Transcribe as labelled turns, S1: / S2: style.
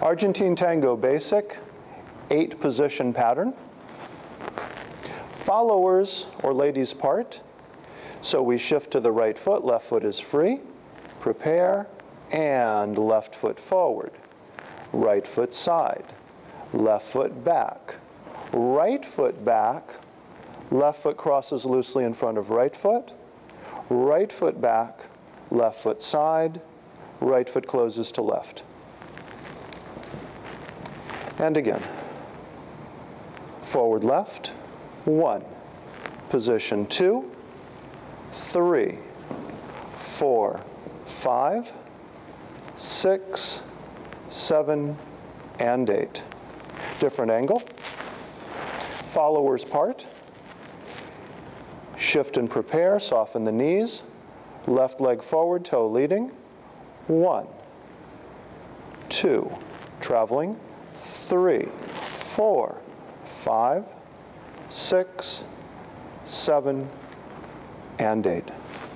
S1: Argentine Tango basic, 8-position pattern. Followers or ladies part. So we shift to the right foot, left foot is free. Prepare, and left foot forward. Right foot side, left foot back. Right foot back, left foot crosses loosely in front of right foot. Right foot back, left foot side. Right foot closes to left. And again. Forward left, 1. Position 2, 3, 4, 5, 6, 7, and 8. Different angle. Followers part. Shift and prepare, soften the knees. Left leg forward, toe leading. 1, 2, traveling. 3, 4, 5, 6, 7, and 8.